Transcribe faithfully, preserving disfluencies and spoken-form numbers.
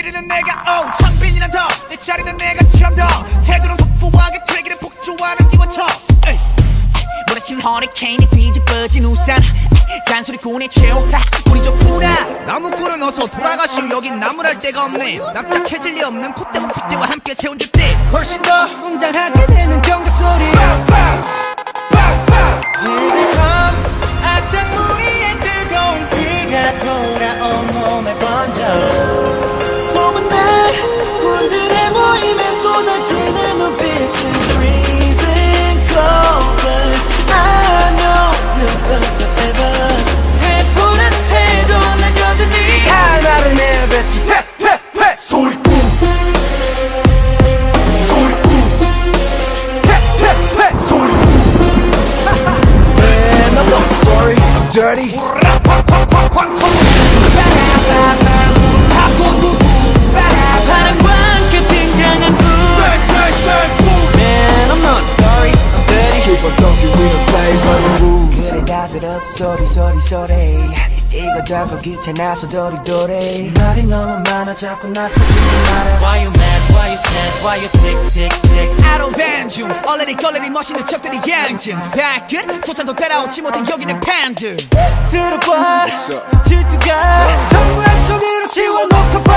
지르는 내가 오 창빈이란 더내 자리는 내가 취한다 태도는 터프하게 되기를 폭주하는 기관차 몰아친 허리케인이 뒤집어진 우산 잔소리꾼의 최후파 우리 좋구나 나무꾼은 어서 돌아가시오 여긴 나무랄 데가 없네 납작해질 리 없는 콧대와 핏대와 함께 세운 집들 훨씬 더 웅장하게 되는 경적소리 악당무리의 뜨거운 비가 돌아온 몸에 번져 소문난 군들의 모임에 쏟아지는 눈빛은 freezing cold I know you're gonna forever 해보는 태도 난 여전히 하나를 내뱉지 퇴퇴퇴 소리꾼 소리꾼 퇴퇴퇴 소리꾼 Man I'm not sorry I'm dirty 쾅쾅쾅쾅 바람과 함께 등장한 불 Man I'm not sorry I'm dirty Keep on talking we don't play by the rules 그래 다 들었어 소리 소리 소리 이거 저거 귀찮아서 도리도리 말이 너무 많아 자꾸 나서지 마라 Why you mad, why you sad, why you tick tick tick I don't ban 중 얼레리 걸레리 멋있는 척들이 양진 발끝 소찬도 따라오지 못한 여기는 팬들 들어봐 질투가 전부 한쪽으로 지워놓고